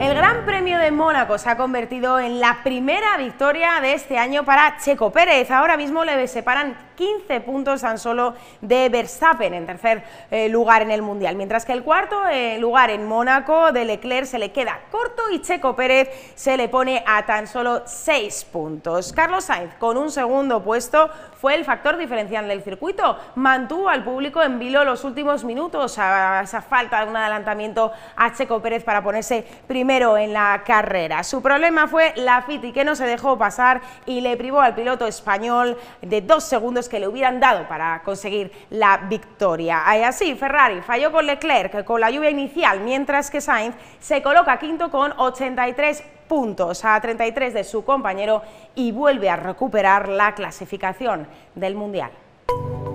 El Gran Premio de Mónaco se ha convertido en la primera victoria de este año para Checo Pérez. Ahora mismo le separan 15 puntos tan solo de Verstappen en tercer lugar en el Mundial, mientras que el cuarto lugar en Mónaco de Leclerc se le queda corto y Checo Pérez se le pone a tan solo 6 puntos. Carlos Sainz, con un segundo puesto, fue el factor diferencial del circuito. Mantuvo al público en vilo los últimos minutos a esa falta de un adelantamiento a Checo Pérez para ponerse primero en la carrera. Su problema fue la FITI, que no se dejó pasar y le privó al piloto español de 2 segundos que le hubieran dado para conseguir la victoria. Así, Ferrari falló con Leclerc con la lluvia inicial, mientras que Sainz se coloca quinto con 83 puntos a 33 de su compañero y vuelve a recuperar la clasificación del Mundial.